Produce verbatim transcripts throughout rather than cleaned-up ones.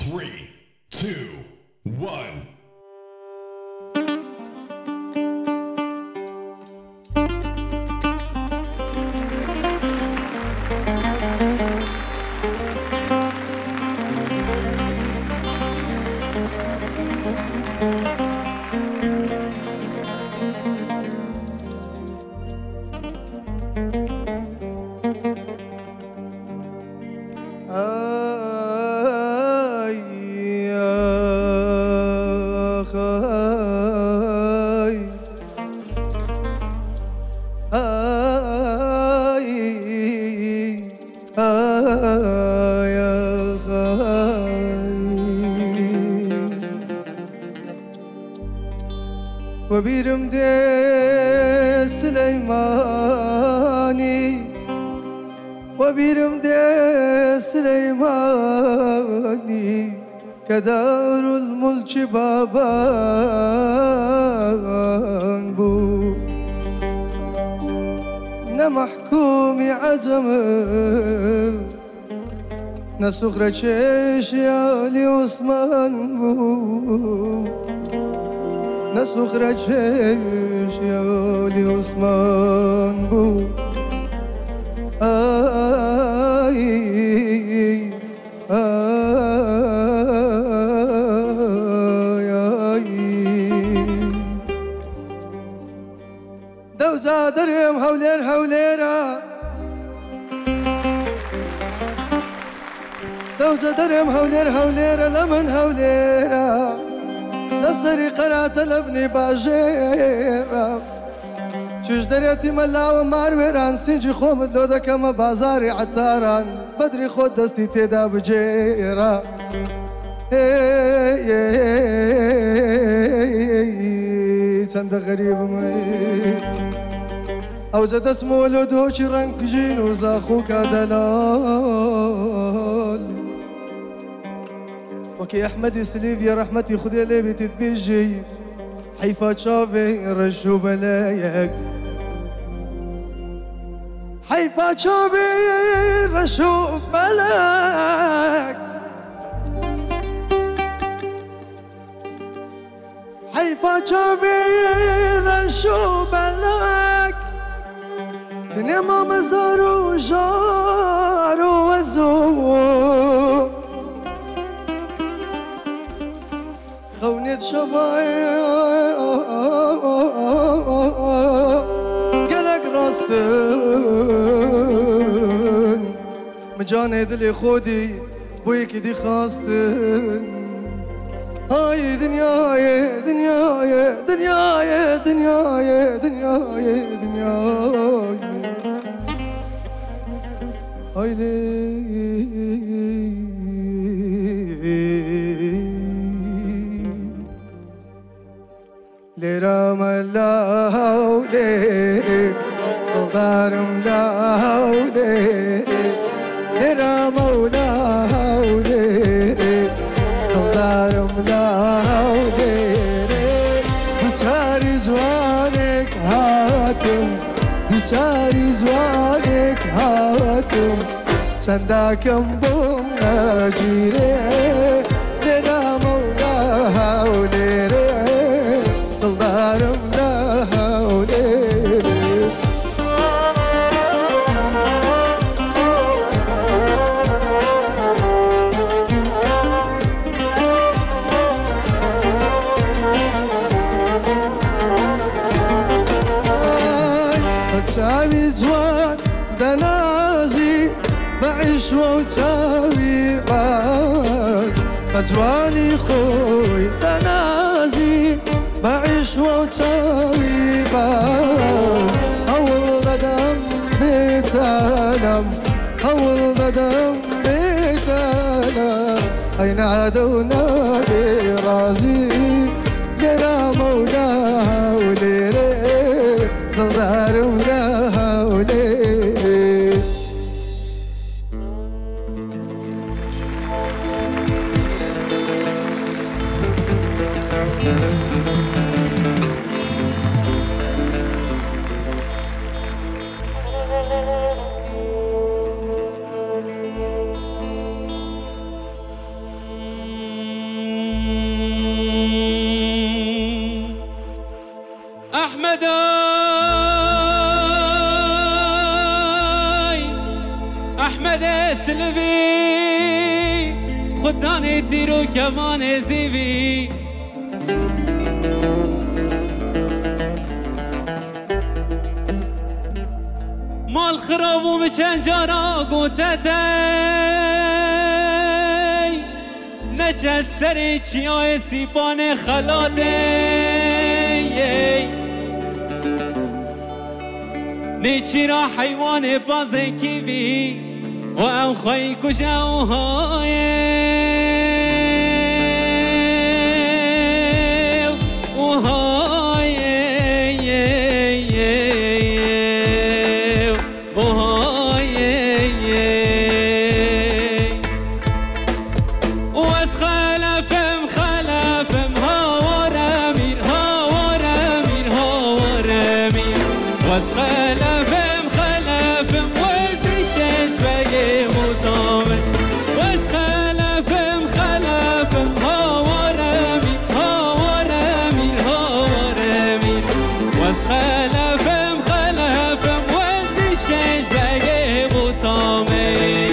three, two, one. وبيرم دي سليماني وبيرم دي سليماني كدار الملك بابان بو نمحكومي عزم نسخرة شيش يا لي عثمان بو نسخرة شيش يا لي عثمان بو آي آي دوزا درهم هولير هوليرا دوزا درهم هولير هوليرا لمن هوليرا نصري قرات لبني باجيرا چش دريتي ملا ومار ويران سنجي خومد لو دكما بازاري عطاران بدري خود دستي تيدا بجيرا چند غريب مي او زد اسمو لودوچي رنك جين وزاخوك دلال وكي احمد سليفيا رحمتي خذي لي تتبيجي حيفا شافي رشو بلايك حيفا شافي رشو بلاك حيفا شافي رشو بلاك دنيا ما مزارو جارو وزو خونيت شبايا قلق راستن مجاني دلي خودي بويك دي خاستن هاي دنياي دنياي دنياي دنياي دنياي دنياي هاي لي لرام الله ليري ضلدارم لا ليري لرام الله ليري ضلدارم لا ليري دتاري زوانك هاتم دتاري زوانك هاتم سنداكم بوم ناجيري لرام الله ليري ضلدارم لا وليلي بتساوي زوان دنازي بعيش وتساوي باز بجواني خوي دنازي بعيش وتساوي باز أول قدم بيتألم أول قدم بيتألم أين عدونا برازي يرى مولاه وليري ضلدار مولاه وليري سلبي خداني ديرو كمان زيبي مال خراب ومچن جارا قوتتي نچه سری چیای سیپان خلاده نیچی را حیوان بازه کی بی و او خواهی کجا و های و های و های و از خلفم خلفم ها و رمیر ها و رمیر ها و رمیر و از خلفم خلفم وزدی شش بگه مطامن و از خلفم خلفم ها و رمیر ها و رمیر ها و رمیر و از خلفم خلفم وزدی شش بگه مطامن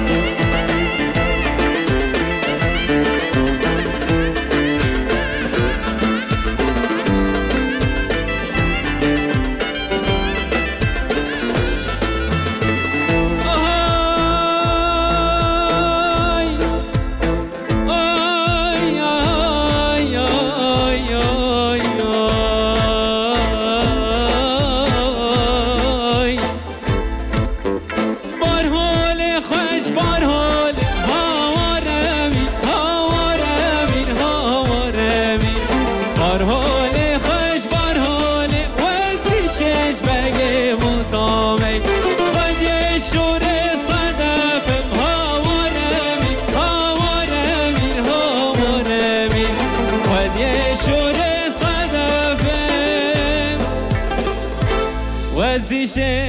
وزدی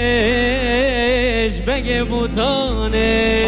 شش بگه بوتانه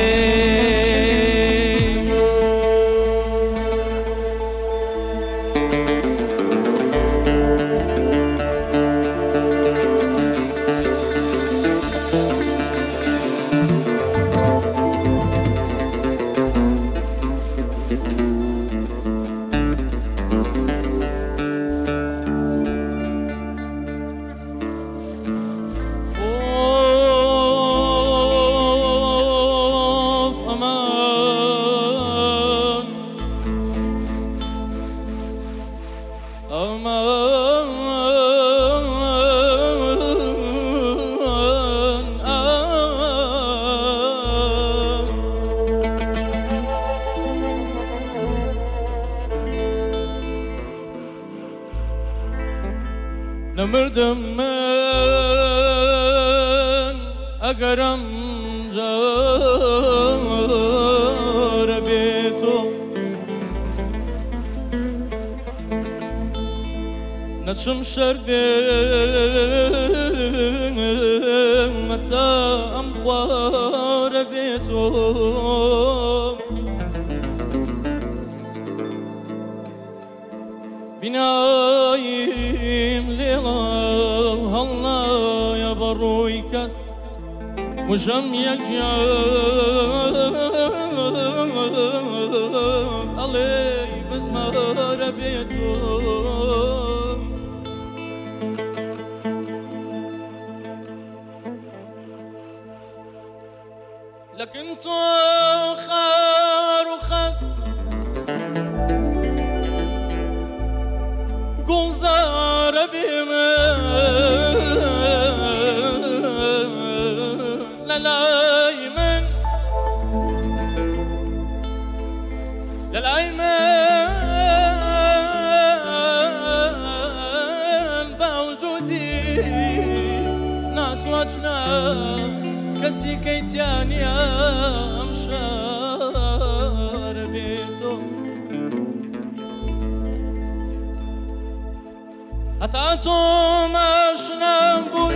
نمردم من اگرم جار بیتو نشم شربم متا ام خوار بیتو بنايم لغا هلا يا بروي كس وجم يجاب علي بس ما ربيتو لكن تو خار وخس قنزار بمن للايمن للايمن بوجودي ناس وجنا كسي كيتياني امشار بيتو هتعطوم اشنام بوي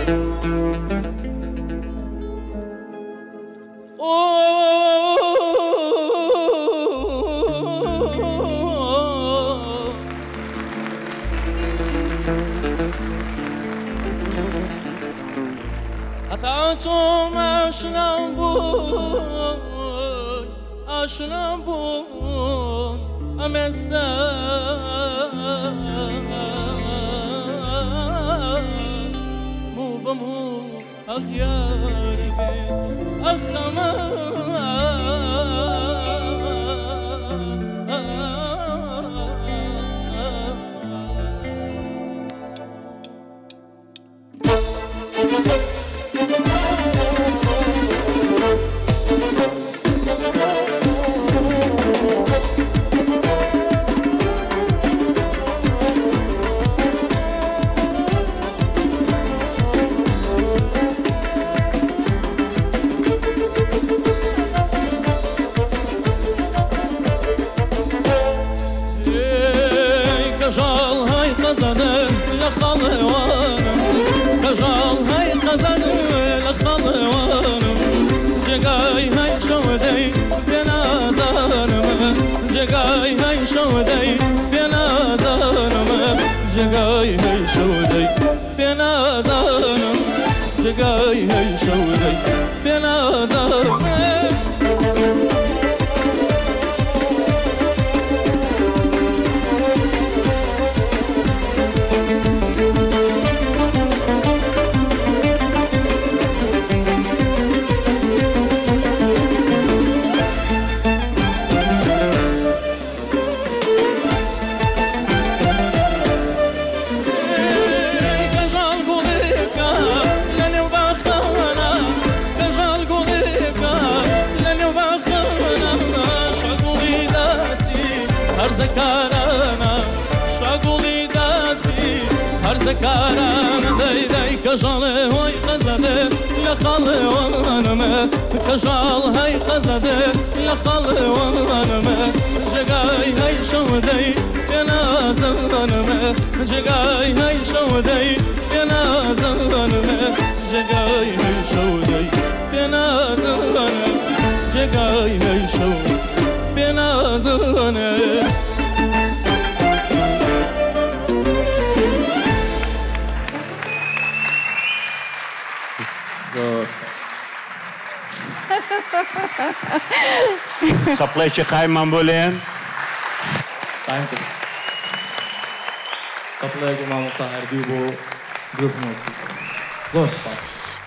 هتعطوم اشنام بوي آشنا بوون ئەمێستا موو بە موو ئەخیار بێت كجال هاي قزنة لخلوانم كجال هاي قزنة لخلوانم جگای هاي شودي بنازانم جگای هاي شودي بنازانم جگای هاي شودي بنازانم جگای هاي شودي بنازانم هرزكارانا شاقولي داسي هرزكارانا داي داي كجال هاي قزده لخلوانم كجال هاي قزده لخلوانم جگای هاي شودي بنازانم جگای هاي شودي بنازانم جگای هاي شودي بنازانم جگای هاي شودي بنازانه سەپڵێکی قایمان بۆ لێن سەپڵێک مامۆستا هەردوو بۆ گروپ مۆسیقی زۆر سپاس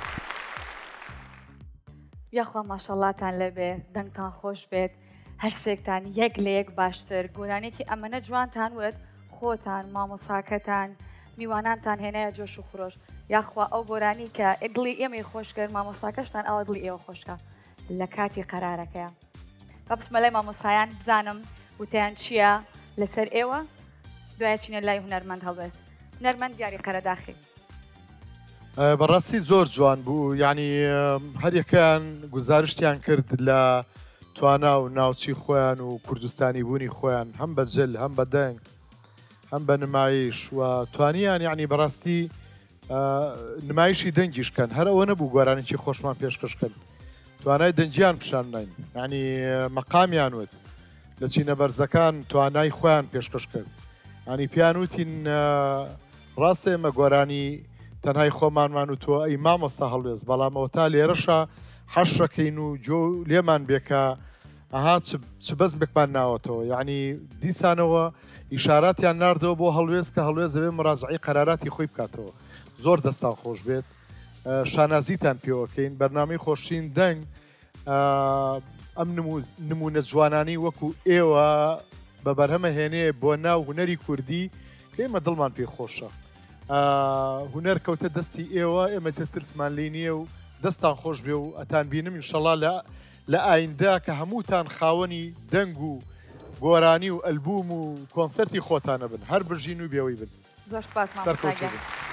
یاخوا ماشەڵڵاتان لەبێ دەنگتان خۆش بێت هەرسێکتان یەک لە یەک باشتر گۆرانێکی ئەمەنە جوانتان وێت خۆتان مامۆساکەتان میوانانتان هێنایە جۆش و خۆش یاخوا ئەو گۆرانی کە دڵی ئێمەی خۆش کرد مامۆساکەشتان ئەوە دڵی ئێوە خۆشکە لە کاتی قەرارەکەیە بە بچمەلای مامۆسایان بزانم وتیان چییە لەسەر ئێوە دوایە چینە لای هونەرمەند هەڵوێست هونەرمەند دیاری قەرەداخی بەڕاستی زۆر جوان بوو یعنی هەریەکان گزارشتیان کرد لە توانا و ناوچی خۆیان و کوردستانی بوونی خۆیان هەم بە جل هەم بە دەنگ هەم بە نمایش و توانیان یعنی بەڕاستی نمایشی دەنگیشکەن هەر ئەوە نەبوو گۆرانێکی خۆشمان پێشکەشکەن توانای دەنجیان پیشان نین یعنی مەقامیان وت لە چینە بەرزەکان توانای خۆیان پێشکەش کرد ینی پیان وتین ڕاستە ئێمە گۆرانی تەنهای خۆمانمان و تۆ ئەی مامۆستا هەڵوێست بەڵام ئەوە تا لێرەشە حەشەکەین و جۆ لێمان بێکە ئەها چ بەزمێکمان ناوەتەوە یعنی دیسانەوە ئیشاراتیان ناردەوە بۆ هەڵوێست کە هەڵوێست دەبێت مراجعی قەراراتی خۆی بکاتەوە زۆر دەستان خۆش بێت شانازیتان پێوەکەین بەرنامەی خۆشترین دەنگ ئەم نمونە جوانانی وەکو ئێوە بە بەرهەمە هێنێ بۆ ناو هونەری کوردی کە ئێمە دڵمان پێ خۆشە هونەر کەوتە دەستی ئێوە ئێمە تە ترسمان لی نییە و دەستان خۆش بێ و ئەتان بینم ئینشەڵا لە ئایندا کە هەمووتان خاوەنی دەنگ و گۆرانی و ئەلبوم و کۆنسەرتی خۆتانە بن هەر برژین و بێەوەی بن زۆر سپاس مامۆستا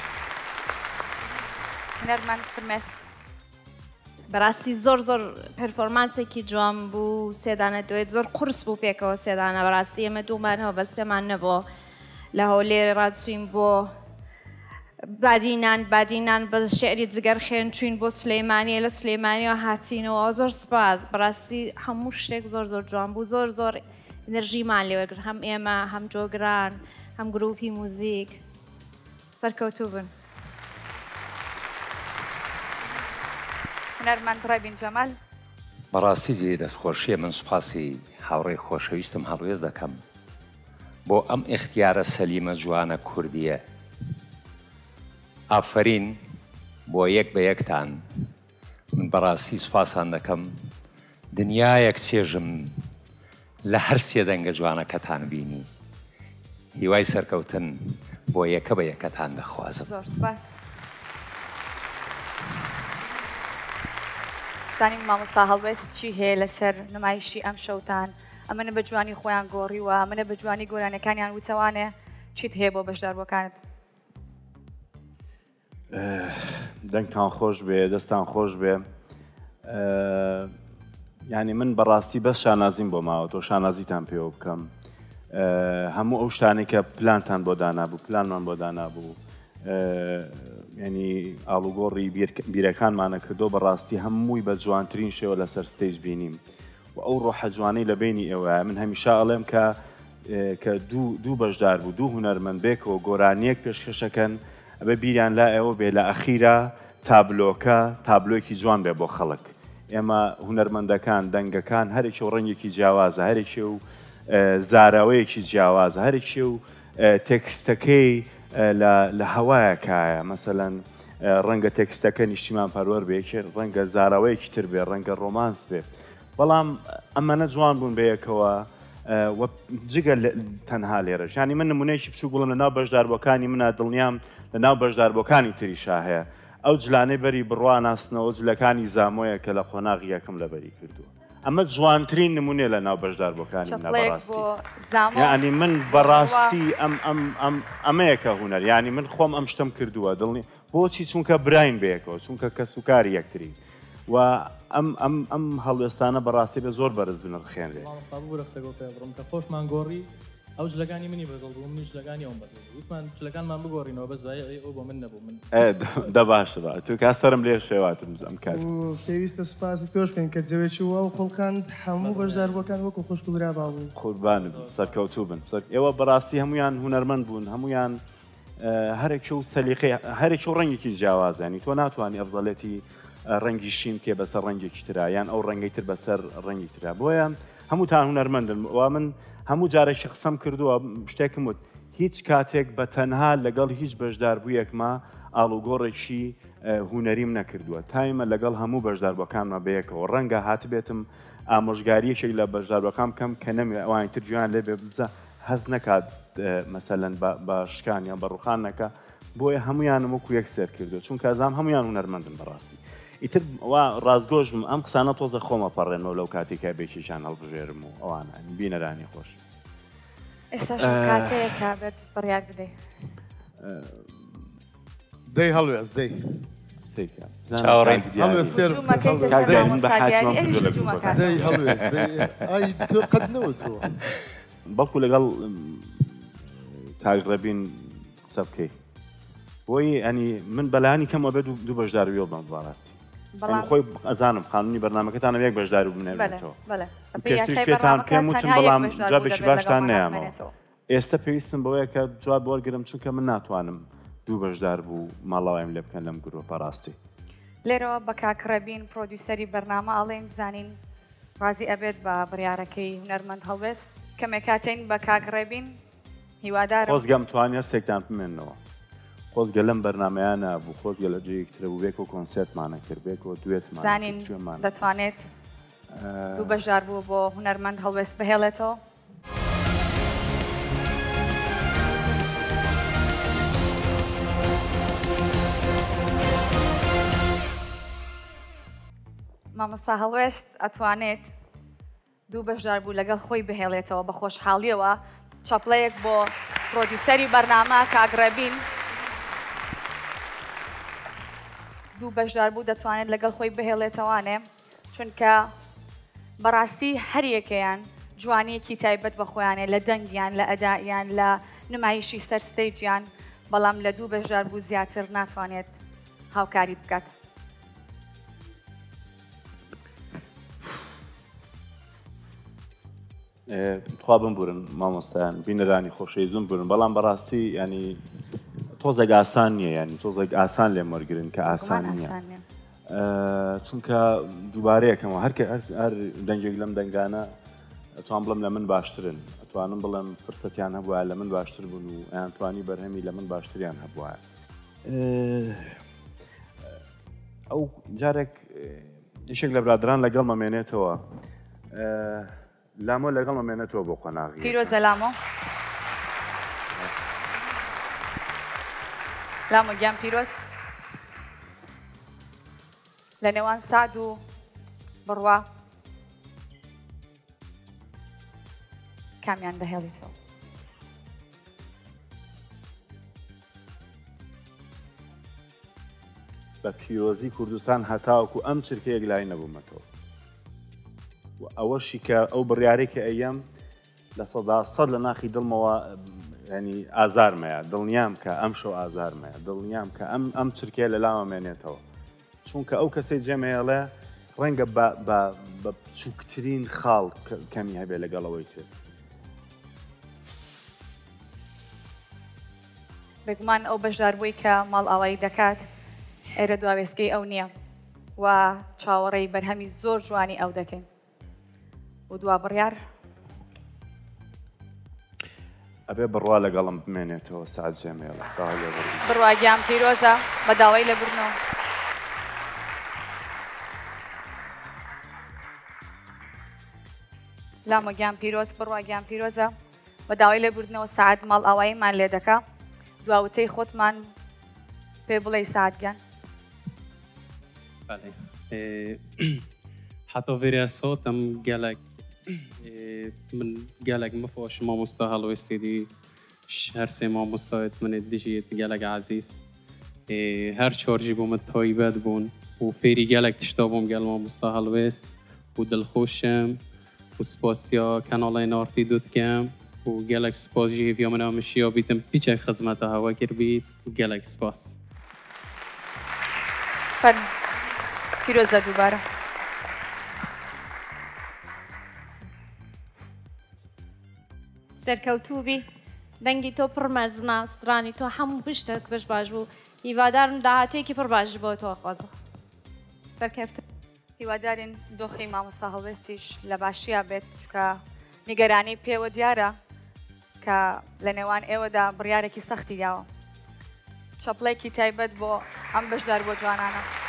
هونەرمەند فرمێسک بەڕاستی زۆر زۆر پەرفۆرمانسێکی جوان بوو سێدانە دوێت زۆر قورس بوو پێکەوە سێدانە بەڕاستی ئێمە دوومانەوە بە سێمان نەبووە لە هەولێر ڕادچوین بۆ بادینان بادینان بە شعری جگەر خێن چوین بۆ سلەیمانیە لە سلەیمانیەوە هاتینەوە زۆر سپاس بەڕاستی هەموو شتێک زۆر زۆر جوان بوو زۆر زۆر ئەنەرژیمان لێوەرگرت هەم ئێمە هەم جۆگران هەم گروپی موزیک سەرکەوتوو بن هونەرمەند ڕێبین جەمال بەڕاستی جێ دەستخۆشیە من سوپاسی هاوڕێی خۆشەویستم هەڵوێز دەکەم بۆ ئەم ئیختیارە سەلیمە جوانە کوردیە. ئافرین بۆ یەک بە یەکتان من بەڕاستی سوپاسان دەکەم. دنیایەک چێژم لە هەر سێ دەنگە جوانەکەتان بینی. هیوای سەرکەوتن بۆ یەکە بە یەکەتان دەخوازم. زۆر سپاس. زانیم مامۆستا هەڵوێست چی هەیە لەسەر نمایشی ئەم شەوتان؟ ئەمەنە بە جوانی خۆیان گۆڕیوە، ئەمەنە بە جوانی گۆرانەکانیان وتەوانێ چیت هەیە بۆ بەشداربووەکانت؟ دەنگتان خۆش بێ، دەستان خۆش بێ. یعنی من بەڕاستی بەس شانازیم بۆ ماوە تۆ شانازیتان پێوە بکەم. هەموو ئەو شتانی کە پلانتان بۆ دانابوو پلانمان بۆ دانابوو ینی ئاڵوگۆڕی بیرەکانمانە کردو بەڕاستی هەمووی بە جوانترین شێوە لەسەر ستەیج بینیم و ئەو ڕۆحە جوانەی لە بینی ئێوە. من هەمیشە ئەڵێم کە کە دوو بەشدار بوو دوو هونەرمەند بێکەوە گۆرانیەک پێشکەشەکەن ئەبێ بیریان لا ئێوە بێ لە ئەخیرە تابلۆکە تابلۆیەکی جوان بێ بۆ خەڵک. ئێمە هونەرمەندەکان دەنگەکان هەرێکی و ڕەنگێکی جیاوازە، هەرێکی و زاراوەیەکی جیاوازە، هەرێکی و تێکستەکەی لە هەوایەکایە. مەسەلەن ڕەنگە تێکستەکە نیشتیمان پەروەەر بێ، ڕەنگە زاراوەیەکی تر بێ، ڕەنگە ڕۆمانس بێ. بەڵام ئەمەنە جوان بوون بەیەکەوە جگە تەنها لێرەش. ینی من نمونەیەکی بچوو گوڵم لە ناو بەشداربووەکانی منە دڵنیام لە ناو بەشداربووەکانی تریشا هەیە. ئەو جلانەی بەری بڕوا ناسنەوە جلەکانی زامۆیە کە لە خۆناغی یەکەم لەبەری کردووە. ئەمە جوانترین نمونێ لە ناو بەشداربووەکانی منە بەڕاستی. یعنی من بەڕاستی ئەمەیەکە هونەر، یعنی من خۆم ئەم شتم کردووە دڵنی بۆچی چونکە براین بەیەکەوە، چونکە کەس و کاری یەکترین و ئەم ئەم ئەم هەڵوێستانە بەڕاستی بە زۆر بەرز بنرخێنرێ. خۆشمان گۆڕی ئەو جلەکانی منی بەدڵ بوو، منی جلەکانی ئەوم بەدڵ بوو. ویستمان جلەکانمان بگۆڕینەوە بەس ئەو بۆ من نەبوو. من دە باشە تو کا سەرم لێ شێواتم ئەم کات. پێویستە سوپاسی تۆش بکەین کە جەوێکی وە و خۆڵکان هەموو بەشداربووەکان وەکو خۆشک و برا بابوو. قوربانم سەرکەوتوو بن. ئێوە بەڕاستی هەمویان هونەرمەند بوون، هەمویان هەرێکی و سەلیقەی هەرێکی و ڕەنگێکی جیاواز. ینی تۆ ناتوانانی ئەفزەڵێتی ڕەنگی شین کێ بەسەر ڕەنگێکی ترا یان ئەو ڕەنگەی تر بەسەر ڕەنگی ترا. بۆیە هەمووتان هونەرمەندن و من هەموو جارێکی قسەم کردووە شتێکم وت هیچ کاتێک بە تەنها لەگەڵ هیچ بەشداربوویەکمە ئاڵوگۆڕێکی هونەریم نەکردووە. تایمە لەگەڵ هەموو بەشداربووەکانمە بەیەکەوە. ڕەنگە هاتبێتم ئامۆژگاریەکێک لە بەشداربووەکان بکەم کە نەمێ ئەوانی تر جویان لێ بێ بزە هەز نەکات مەسەلەن بە شکان یان بە ڕوخان نەکە. بۆیە هەمویانم وەکو یەکسەر کردو چونکە ئەزام هەمویان هونەرمەندن بەڕاستی. ئیتر ڕازگۆژم ئەم قسانە تۆزە خۆمە پەڕێنەوە لەو کاتێکە بێکیشان هەڵبژێرم و ئەوانە بینەرانی خۆش. ئێستا کاتەیەکە بێت بڕیار بدەیت. دەی هەڵوێست دەی تۆ قەت نەوتووە بەڵکو لەگەڵ کاگڕەبین قسە بکەی. بۆی ئەنی من بەلایانی کەمەوە بێت دوو بەشدارویەوە بم بەڕاستی. خۆی ئەزانم قانونی بەرنامەکەتانە یەک بەشدار بنێتەوە. پێشتر پێتان پێم وتم بەڵام جوابێکی باشتان نەیامەوە. ئێستا پێویستم بەوەیە کە جواب وەرگرم چونکە من ناتوانم دوو بەشدار بوو ماڵاوایم لێ بکەن لەم گرۆپە ڕاستی. لێرەوە بە کاکڕەبین پرۆدیوسەری بەرنامە ئەڵێن بزانین ڕازی ئەبێت بە بڕیارەکەی هونەرمەند هەڵوێست کەمێک کاتین بە کاکڕێبین هیوادارم. خۆزگەم توانێت سێکتان بمێنەوە. خۆزگە لەم بەرنمەیانە بوو خۆزگە لە جەیەکترە بوو بێک و کۆنسێرتمانە کرد بێکەوە دوێتمان زانین دەتوانێت دوو بەشدار بوو بۆ هونەرمەند هەڵوێست بهێڵێتەوە. مامۆستا هەڵوێست ئەتوانێت دوو بەشدار بوو لەگەڵ خۆی بهێڵێتەوە بە خۆشحاڵیەوە. چاپلەیەک بۆ پرۆدیوسەری بەرنامە کاگڕەبین. دوو بەشدار بوو دەتوانێت لەگەڵ خۆی بهێڵێتەوانێ چونکە بەڕاستی هەریەکەیان جوانیەکی تایبەت بە خۆیانێ لە دەنگیان لە ئەداییان لە نمایشی سەر ستەیجیان بەڵام لە دوو بەشدار بوو زیاتر ناتوانێت هاوکاری بکات. تخوا بمبورن مامۆستایان بینەرانی خۆشەویستم بورن بەڵام بەڕاستی ینی تۆزێک ئاسان نییە ینی تۆزێک ئاسان لێم وەرگرن کە ئاسان نییە. چونکە دووبارەیەکەمەوە هەر دەنگێک لەم دەنگانە ئەتوان بڵم لە من باشترن ئەتوانم بڵم فرسەتیان هەبووە لە من باشتر بوون و ئەیانتوانی بەرهەمی لە من باشتریان هەبووە ئەو جارێک یشێک لە برادران لەگەڵ مەمێنێتەوە لامۆ لەگەڵ مەمێنێتەوە بۆ قۆناغی پیرۆزە لامۆ لامۆ گیان پیرۆز لە نێوان سعد و بڕوا کامیان دەهێڵیتەوە بە پیرۆزی کوردستان هەتاوەکو ئەم چرکەیەک لای نەبوومەتەوە و ئەوەشی کە ئەو بڕیارێکی ئەیەم لە سەدا سەد لە ناخی دڵمەوە ینی ئازارمەیە دڵنیام کە ئەم شەو ئازارمەیە دڵنیام کە ئەم ئەم چرکەیە لە لاوەمێنێتەوە چونکە ئەو کەسەی جێمەیەڵێ ڕەنگە بە بچووکترین خاڵ کەمی هەبێ لەگەڵەوەی کرد بگومان ئەو بەشداربووی کە ماڵ ئاوایی دەکات ئێرە دواوێستگەی ئەو نییە و چاوەڕێی بەرهەمی زۆر جوانی ئەو دەکەین و دوا بڕیار ئەبێ بڕوا لەگەڵم بمێنێتەوە سعد جێمێڵە بڕواگیان پیرۆزە بە داوای لەبوورنەوە لامۆگیان پیرۆز بڕواگیان پیرۆزە بە داوای لەبوورنەوە سعد ماڵ ئاواییمان لێ دەکا دواوتەی خۆتمان پێ بڵێ سعدگیان حتى فيريا صوت ام قالك من قالك مفوش ما مستاهل ويستدي هر سه ما مستعد من الدجيت قالك عزيز هر شارجي بوم الطيبات بون وفيري قالك تشتابهم قال ما مستاهل ويست ودل خوشم وسباسيا كانالي نارتي دوت كام وقالك سباس جي في يومنا مشيا بيتم بيتشك خدمتها هوا كربيت وقالك سباس فرم پیرۆزە دووبارە سەرکەوتوبی دەنگی تۆ پڕ مەزنە سترانی تۆ هەموو پشتێک بەش باش بوو هیوادارم داهاتوێکی پڕ باش بۆ تۆ خۆزە سەرکەفتن هیوادارین دۆخی مامۆستا هەڵوێستیش لە باشیە بێت کە نیگەرانی پێوە دیارە کە لە نێوان ئێوەدا بڕیارێکی سەختی داوە چەپڵێکی تایبەت بۆ ئەم بەشدار بۆ جوانانە